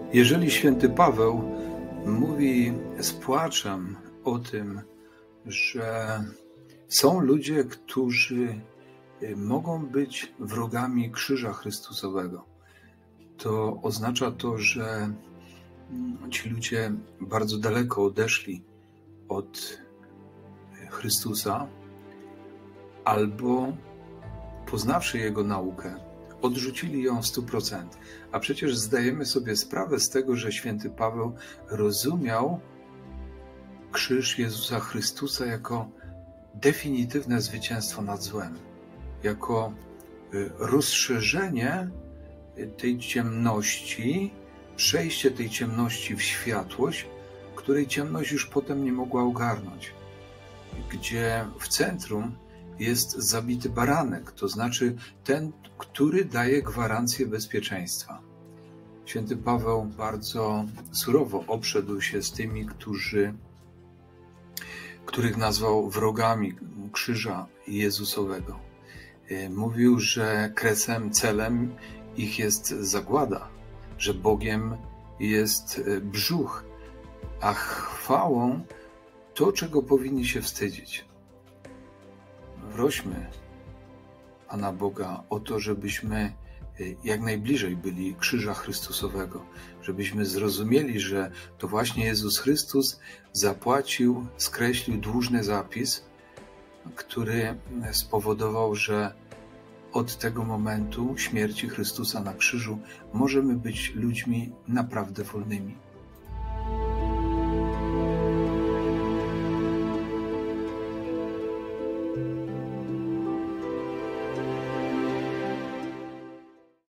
Jeżeli święty Paweł mówi z płaczem o tym, że są ludzie, którzy mogą być wrogami krzyża Chrystusowego, to oznacza to, że ci ludzie bardzo daleko odeszli od Chrystusa albo poznawszy Jego naukę, odrzucili ją w 100%. A przecież zdajemy sobie sprawę z tego, że święty Paweł rozumiał krzyż Jezusa Chrystusa jako definitywne zwycięstwo nad złem, jako rozszerzenie tej ciemności, przejście tej ciemności w światłość, której ciemność już potem nie mogła ogarnąć, gdzie w centrum jest zabity baranek, to znaczy ten, który daje gwarancję bezpieczeństwa. Święty Paweł bardzo surowo obszedł się z tymi, których nazwał wrogami krzyża Jezusowego. Mówił, że kresem, celem ich jest zagłada, że Bogiem jest brzuch, a chwałą to, czego powinni się wstydzić. Prośmy Pana Boga o to, żebyśmy jak najbliżej byli krzyża Chrystusowego, żebyśmy zrozumieli, że to właśnie Jezus Chrystus zapłacił, skreślił dłużny zapis, który spowodował, że od tego momentu śmierci Chrystusa na krzyżu możemy być ludźmi naprawdę wolnymi.